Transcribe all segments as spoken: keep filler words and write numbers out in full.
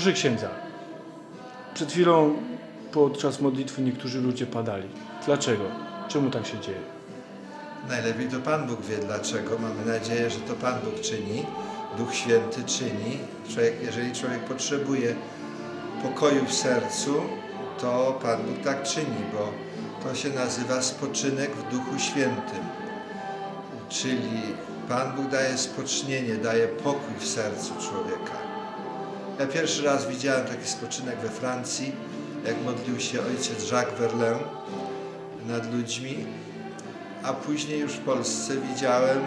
Proszę księdza, przed chwilą podczas modlitwy niektórzy ludzie padali. Dlaczego? Czemu tak się dzieje? Najlepiej to Pan Bóg wie dlaczego. Mamy nadzieję, że to Pan Bóg czyni, Duch Święty czyni. Człowiek, jeżeli człowiek potrzebuje pokoju w sercu, to Pan Bóg tak czyni, bo to się nazywa spoczynek w Duchu Świętym. Czyli Pan Bóg daje spocznienie, daje pokój w sercu człowieka. Ja pierwszy raz widziałem taki spoczynek we Francji, jak modlił się ojciec Jacques Verlaine nad ludźmi, a później już w Polsce widziałem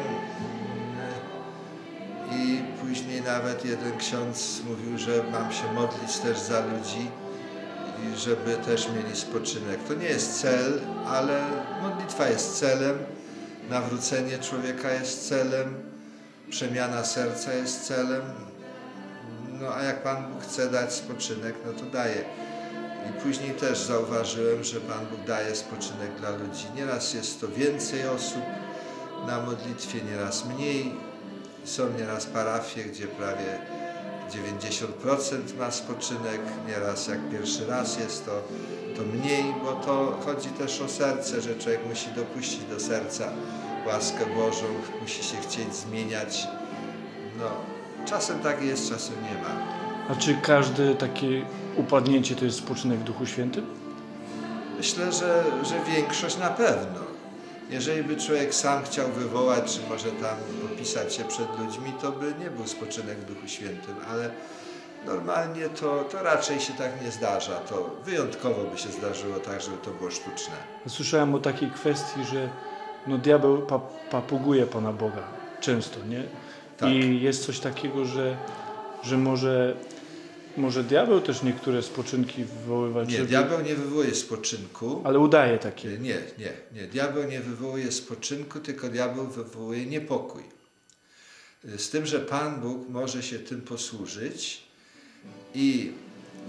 i później nawet jeden ksiądz mówił, że mam się modlić też za ludzi, i żeby też mieli spoczynek. To nie jest cel, ale modlitwa jest celem, nawrócenie człowieka jest celem, przemiana serca jest celem. No a jak Pan Bóg chce dać spoczynek, no to daje. I później też zauważyłem, że Pan Bóg daje spoczynek dla ludzi. Nieraz jest to więcej osób na modlitwie, nieraz mniej. Są nieraz parafie, gdzie prawie dziewięćdziesiąt procent ma spoczynek, nieraz jak pierwszy raz jest to, to mniej, bo to chodzi też o serce, że człowiek musi dopuścić do serca łaskę Bożą, musi się chcieć zmieniać. No, czasem tak jest, czasem nie ma. A czy każde takie upadnięcie to jest spoczynek w Duchu Świętym? Myślę, że, że większość na pewno. Jeżeli by człowiek sam chciał wywołać, czy może tam popisać się przed ludźmi, to by nie był spoczynek w Duchu Świętym, ale normalnie to, to raczej się tak nie zdarza. To wyjątkowo by się zdarzyło tak, żeby to było sztuczne. Słyszałem o takiej kwestii, że no diabeł pa, papuguje Pana Boga często, nie? Tak. I jest coś takiego, że, że może, może diabeł też niektóre spoczynki wywoływać. Nie, żeby... diabeł nie wywołuje spoczynku. Ale udaje takie. Nie, nie, nie. Diabeł nie wywołuje spoczynku, tylko diabeł wywołuje niepokój. Z tym, że Pan Bóg może się tym posłużyć i, yy,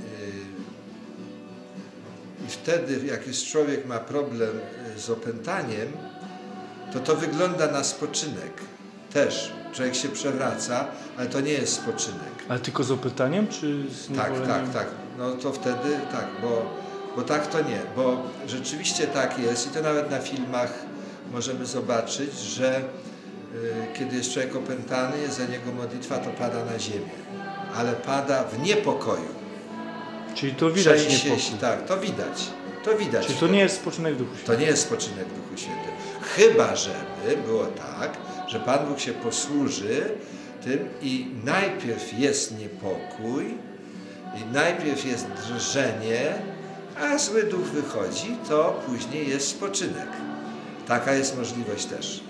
i wtedy, jak już człowiek ma problem z opętaniem, to to wygląda na spoczynek. Też. Człowiek się przewraca, ale to nie jest spoczynek. Ale tylko z opętaniem, czy z Tak, tak, tak. No to wtedy tak, bo, bo tak to nie. Bo rzeczywiście tak jest i to nawet na filmach możemy zobaczyć, że y, kiedy jest człowiek opętany, jest za niego modlitwa, to pada na ziemię. Ale pada w niepokoju. Czyli to widać Trzęsie niepokój. się, tak, to widać. To widać. Czyli to nie jest spoczynek w Duchu Świętym. To nie jest spoczynek w Duchu Świętym. Chyba żeby było tak, że Pan Bóg się posłuży tym i najpierw jest niepokój, i najpierw jest drżenie, a zły duch wychodzi, to później jest spoczynek. Taka jest możliwość też.